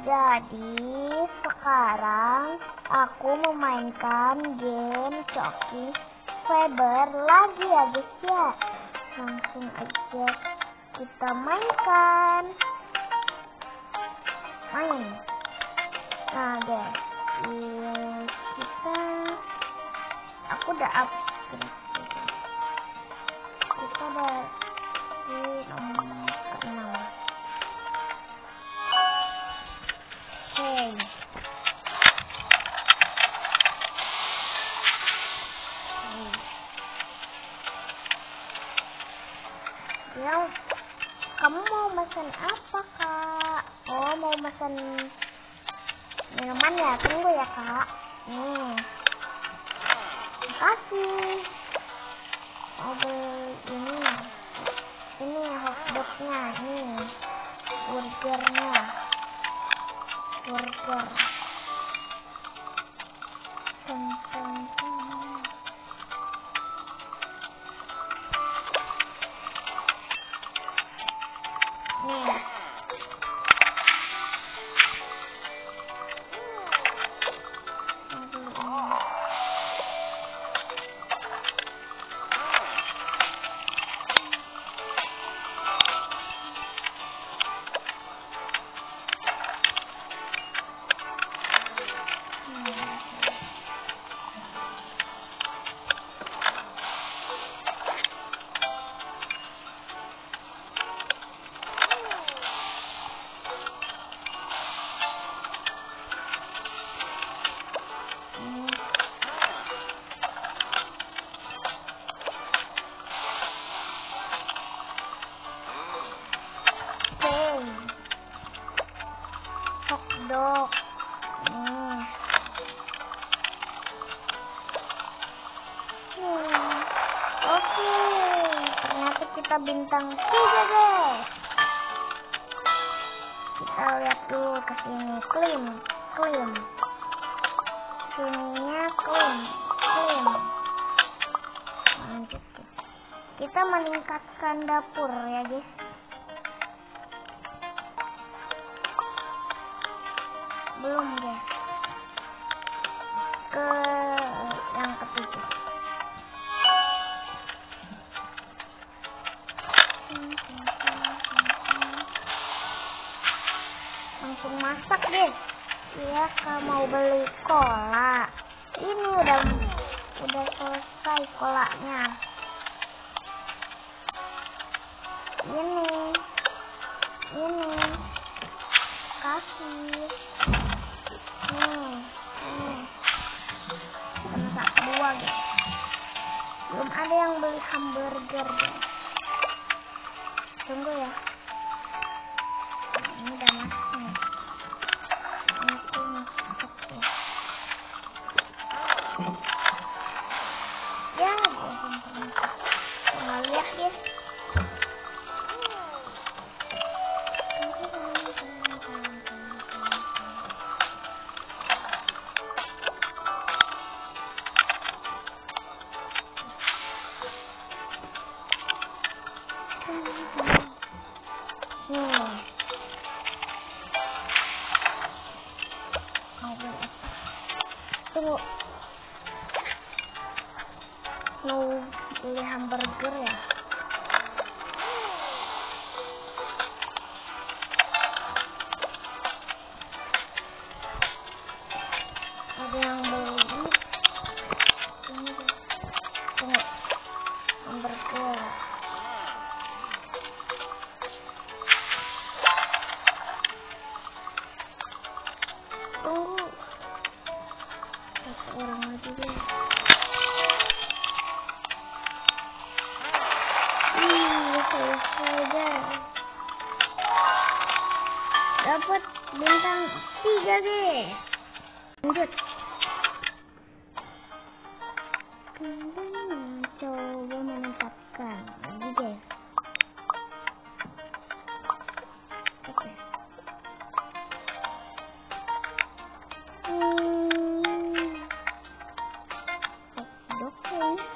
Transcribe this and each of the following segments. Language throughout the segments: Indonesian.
Jadi sekarang aku memainkan game Coki Feber lagi ya guys ya. Langsung aja kita mainkan. Main. Nah guys, aku udah upgrade. Kita udah di nomor ke-6. Ya, kamu mau pesan apa kak? Oh, mau pesan minuman ya? Tunggu ya kak. Makasih. Mau beli ini hotdognya, burgernya, burger. Hotdog. Oke, ternyata kita bintang 3 guys. Kita lihat dulu ke sini, clean. Sininya clean. Lanjut. Kita meningkatkan dapur ya guys. Belum guys. Ke yang ketiga. Langsung masak guys. Iya, kalau mau beli cola. Ini udah selesai kolanya. Ini. Kasih. Masak 2 guys. Belum ada yang beli hamburger guys. Tunggu ya. Ini udah masak nih. Aku masak ya. Ya, nggak lihat guys. Tunggu. Mau beli hamburger ya? Ada yang beli ini. Tunggu. Hamburger. Tunggu. Satu orang lagi deh. Selesai guys. Dapat bintang 3 guys. Lanjut. Coba meningkatkan lagi guys. Oke. Hotdog.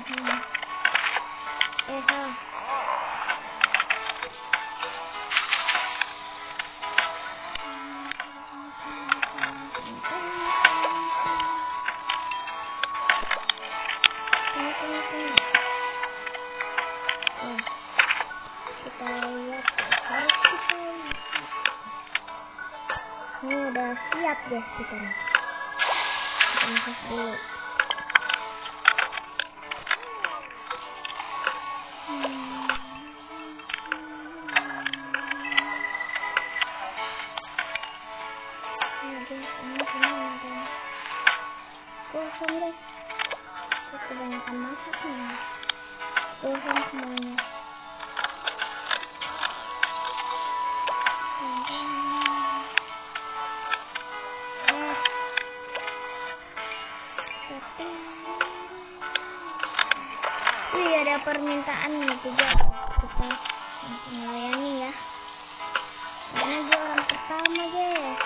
Salah. Kita lihat, harus kita lihat. Ini udah siap guys kita nih. Kita masuk dulu. Kosong guys. Kebanyakan masak nih. Kosong semuanya. Wih, ada permintaan nih juga. Kita langsung layani ya. Karena dia orang pertama guys.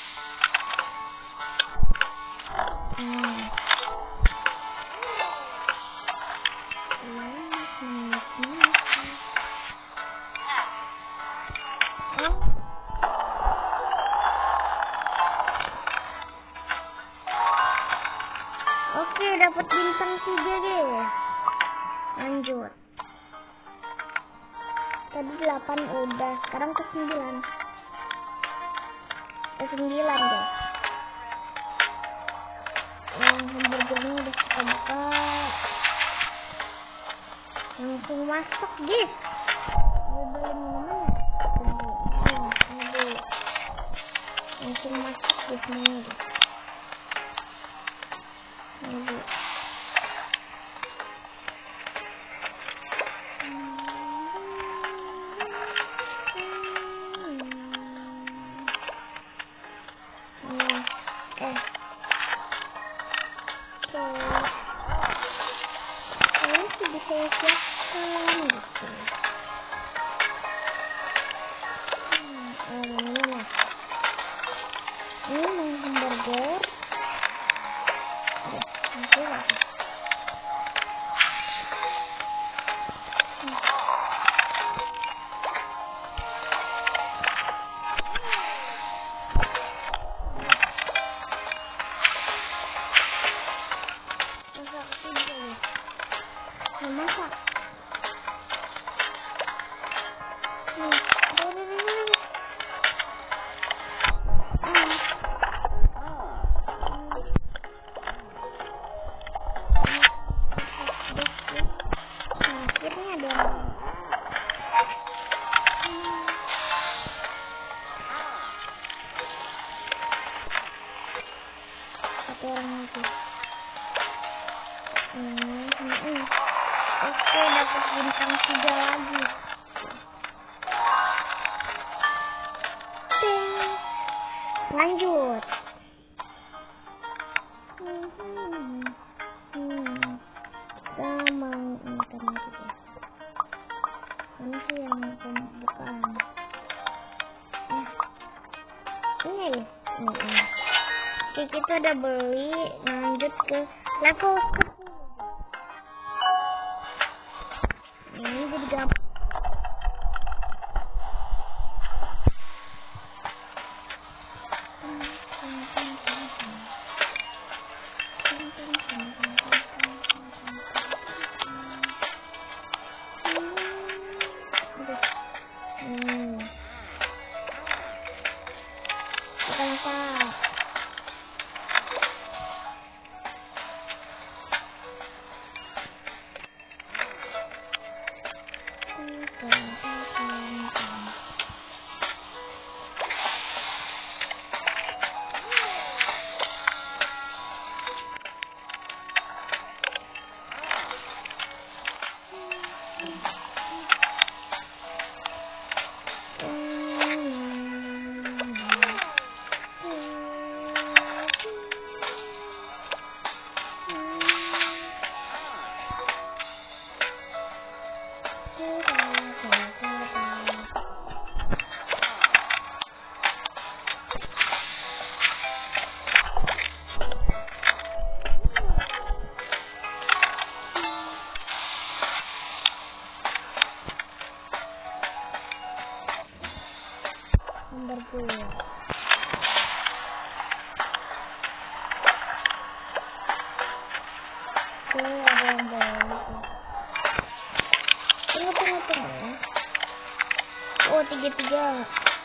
Oke, dapat bintang 3 guys. Lanjut. Tadi 8 udah, sekarang ke 9. Ke 9 guys. Yang hamburgernya udah kita buka. Langsung masak guys. Mau beli minuman ya? Langsung masak guys semuanya guys. Ini sih bisa siapkan gitu. Ini mau hamburger. Nanti lagi. Masak. Akhirnya ada satu orang lagi. Oke, dapat bintang 3 lagi. Lanjut. Kita mau makan lagi guys. Mana sih yang pembukaan? Ini ya. Oke, kita udah beli. Lanjut ke level 10. Ini jadi gampang. Kita masak. berdua. Oke, ada yang balik. Tunggu. Oh, 3-3.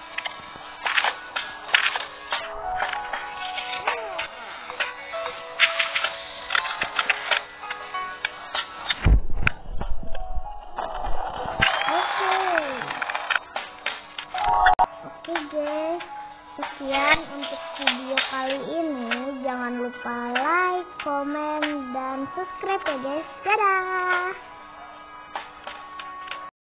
Oke guys, sekian untuk video kali ini. Jangan lupa like, komen, dan subscribe ya guys. Dadah.